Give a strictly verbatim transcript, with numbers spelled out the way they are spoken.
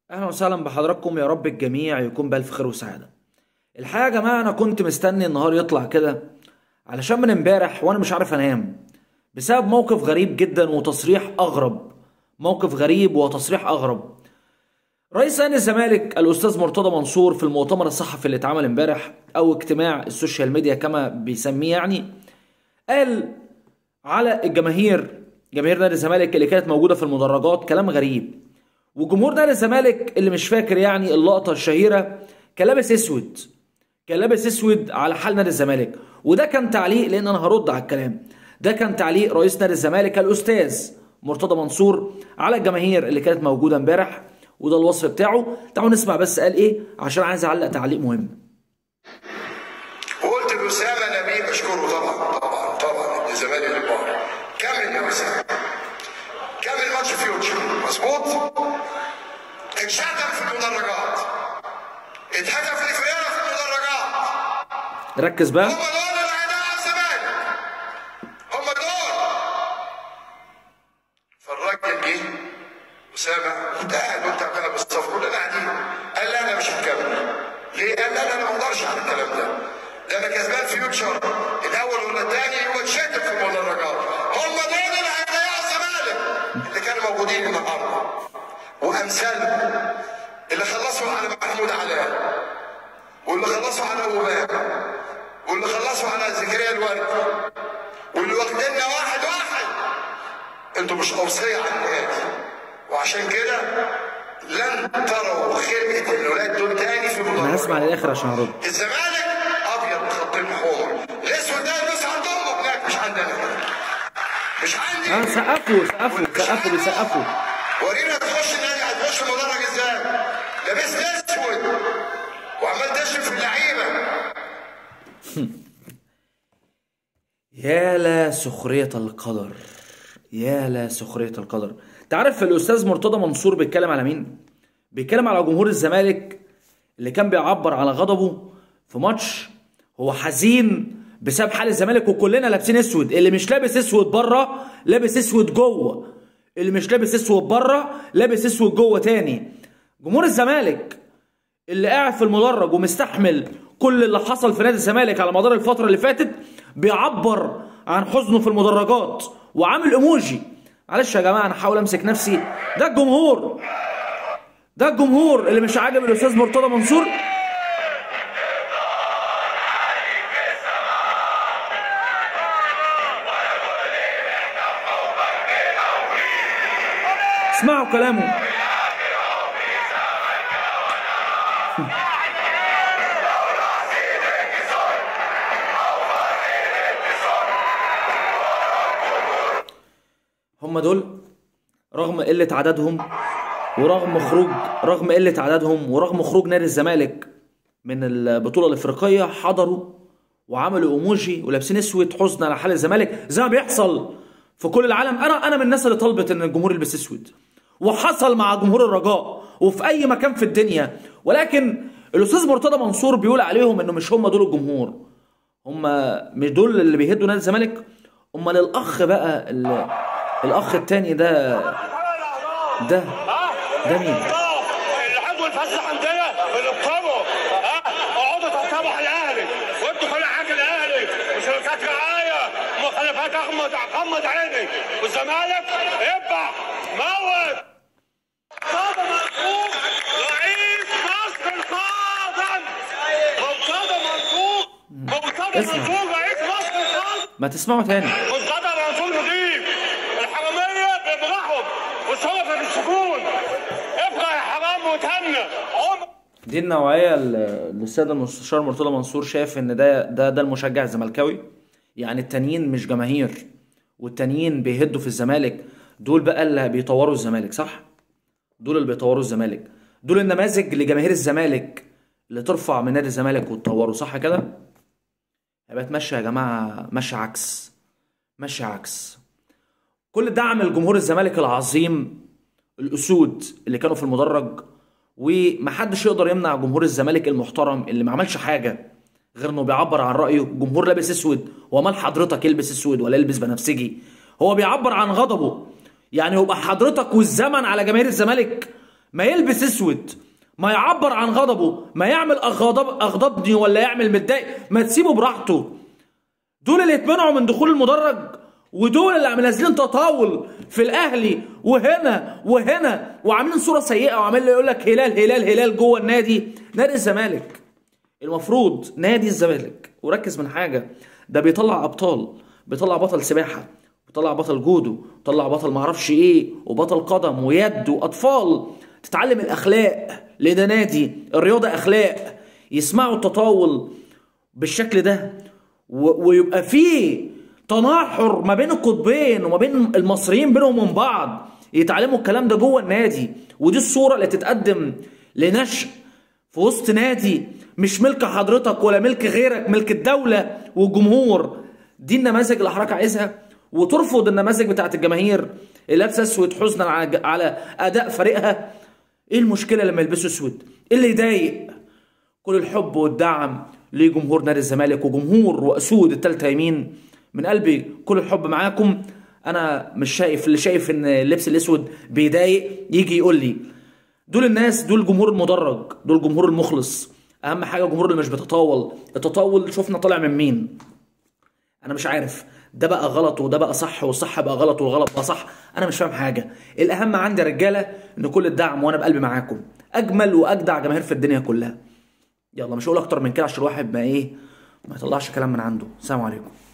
اهلا وسهلا بحضراتكم، يا رب الجميع يكون بألف خير وسعادة. الحقيقة يا جماعة انا كنت مستني النهار يطلع كده علشان من امبارح وانا مش عارف انام بسبب موقف غريب جدا وتصريح اغرب. موقف غريب وتصريح اغرب. رئيس نادي الزمالك الاستاذ مرتضى منصور في المؤتمر الصحفي اللي اتعمل امبارح او اجتماع السوشيال ميديا كما بيسميه، يعني قال على الجماهير، جماهير نادي الزمالك اللي كانت موجودة في المدرجات، كلام غريب. وجمهور نادي الزمالك اللي مش فاكر يعني اللقطة الشهيرة كان لابس اسود، كان لابس اسود على حال نادي الزمالك. وده كان تعليق، لان انا هرد على الكلام ده، كان تعليق رئيس نادي الزمالك الاستاذ مرتضى منصور على الجماهير اللي كانت موجودة امبارح، وده الوصف بتاعه. تعالوا نسمع بس قال ايه عشان عايز اعلق تعليق مهم. وقلت لأسامة نبيل اشكره طبعا طبعا طبعا ابن الزمالك الكبار. كمل يا أسامة، كمل ماتش فيوتشر مظبوط. اتشتم في المدرجات، اتهدف لفريرة في المدرجات. ركز بقى. هم دول اللي هيضيعوا الزمالك، هم دول. فالراجل جه أسامة وانت قاعد وانت كنا بالصف كلنا قاعدين، قال لا انا مش هكمل. ليه؟ قال لا انا ما اقدرش على الكلام ده، ده انا كسبان فيوتشر الاول ولا الثاني واتشتم في المدرجات. هم دول اللي هيضيعوا الزمالك اللي كانوا موجودين النهارده وامثالهم، اللي خلصوا على محمود علاء، واللي خلصوا على ابو بكر، واللي خلصوا على زكريا الورد، واللي واخديننا واحد واحد. انتوا مش اوصيه على النادي، وعشان كده لن تروا خلقه الولاد دول تاني في المدرجات. انا هسمع للاخر عشان ارد. الزمالك ابيض بخطين حمر، الاسود ده بس عند امه هناك مش عندنا، مش عندي. اه سقفوا سقفوا سقفوا بيسقفوا. ورينا تخش النادي هتخش المدرج ازاي؟ لابس اسود وعمال تشرب في اللعيبه. يا لا سخرية القدر، يا لا سخرية القدر. تعرف الاستاذ مرتضى منصور بيتكلم على مين؟ بيتكلم على جمهور الزمالك اللي كان بيعبر على غضبه في ماتش. هو حزين بسبب حال الزمالك وكلنا لابسين اسود، اللي مش لابس اسود بره لابس اسود جوه، اللي مش لابس اسود بره لابس اسود جوه تاني. جمهور الزمالك اللي قاعد في المدرج ومستحمل كل اللي حصل في نادي الزمالك على مدار الفترة اللي فاتت بيعبر عن حزنه في المدرجات وعامل ايموجي. معلش يا جماعة انا هحاول امسك نفسي. ده الجمهور، ده الجمهور اللي مش عاجب الاستاذ مرتضى منصور. اسمعوا كلامه. هم دول رغم قلة عددهم ورغم خروج رغم قلة عددهم ورغم خروج نادي الزمالك من البطولة الافريقية حضروا وعملوا ايموجي ولابسين اسود حزن على حال الزمالك زي ما بيحصل في كل العالم. انا انا من الناس اللي طلبت ان الجمهور يلبس اسود، وحصل مع جمهور الرجاء وفي اي مكان في الدنيا. ولكن الاستاذ مرتضى منصور بيقول عليهم انه مش هم دول الجمهور، هم مش دول اللي بيهدوا نادي الزمالك. امال الاخ بقى اللي الاخ التاني ده ده ده مين؟ اللي حبوا الفسح عندنا اللي بطلبوا ها اقعدوا تحترموا على الاهلي وانتوا كل حاجه الاهلي وشركات رعايه مخالفات اغمض غمض عيني والزمالك ابع موت. مرتضى منصور رئيس مصر القادم، مرتضى منصور مرتضى منصور رئيس مصر القادم. ما تسمعوا تاني. مرتضى منصور مدير الحراميه بيبرحهم والشرف في السجون. ابقى يا حرام وتهنى. دي النوعيه اللي السيد المستشار مرتضى منصور شايف ان ده ده ده المشجع الزملكاوي. يعني التانيين مش جماهير والتانيين بيهدوا في الزمالك، دول بقى اللي بيطوروا الزمالك، صح؟ دول اللي بيطوروا الزمالك، دول النماذج لجماهير الزمالك اللي ترفع من نادي الزمالك وتطوره، صح كده؟ يبقى تمشي يا جماعه، ماشي عكس ماشي عكس. كل دعم لجمهور الزمالك العظيم الاسود اللي كانوا في المدرج، ومحدش يقدر يمنع جمهور الزمالك المحترم اللي ما عملش حاجه غير انه بيعبر عن رايه. جمهور لابس اسود، ومال حضرتك يلبس اسود ولا يلبس بنفسجي؟ هو بيعبر عن غضبه. يعني يبقى حضرتك والزمن على جماهير الزمالك ما يلبس اسود، ما يعبر عن غضبه، ما يعمل اغضب اغضبني ولا يعمل متضايق، ما تسيبه براحته. دول اللي اتمنعوا من دخول المدرج، ودول اللي عم نازلين تطاول في الاهلي وهنا وهنا وعاملين صوره سيئه وعامل يقول لك هلال هلال هلال جوه النادي. نادي الزمالك المفروض نادي الزمالك، وركز من حاجه، ده بيطلع ابطال، بيطلع بطل سباحه، بيطلع بطل جودو، بيطلع بطل معرفش ايه، وبطل قدم ويد، واطفال تتعلم الاخلاق، لان ده نادي الرياضه اخلاق. يسمعوا التطاول بالشكل ده ويبقى فيه تناحر ما بين القطبين وما بين المصريين بينهم وبين بعض، يتعلموا الكلام ده جوه النادي. ودي الصوره اللي تتقدم لنشء في وسط نادي مش ملك حضرتك ولا ملك غيرك، ملك الدوله والجمهور. دي النماذج اللي حضرتك عايزها، وترفض النماذج بتاعت الجماهير اللي لابسه اسود حزنا على اداء فريقها. ايه المشكله لما يلبسوا اسود؟ ايه اللي يضايق؟ كل الحب والدعم لجمهور نادي الزمالك وجمهور واسود التالتة يمين، من قلبي كل الحب معاكم. انا مش شايف، اللي شايف ان اللبس الاسود بيضايق يجي يقول لي. دول الناس، دول جمهور المدرج، دول جمهور المخلص. اهم حاجه الجمهور اللي مش بيتطاول. التطاول شفنا طالع من مين؟ انا مش عارف، ده بقى غلط وده بقى صح، والصح بقى غلط والغلط بقى صح. انا مش فاهم حاجه. الاهم عندي يا رجاله ان كل الدعم، وانا بقلبي معاكم. اجمل واجدع جماهير في الدنيا كلها. يلا مش هقول اكتر من كده عشان الواحد ما ايه ما يطلعش كلام من عنده. السلام عليكم.